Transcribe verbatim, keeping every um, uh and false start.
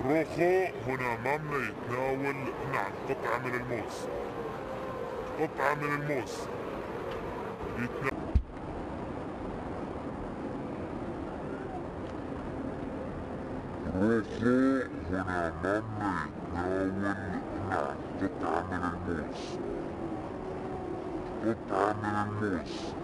روخو هنا أمامنا يتناول نعم قطعة من الموز، قطعة من الموز يتناول. روخو هنا أمامنا يتناول نعم قطعة من الموز، قطعة من الموز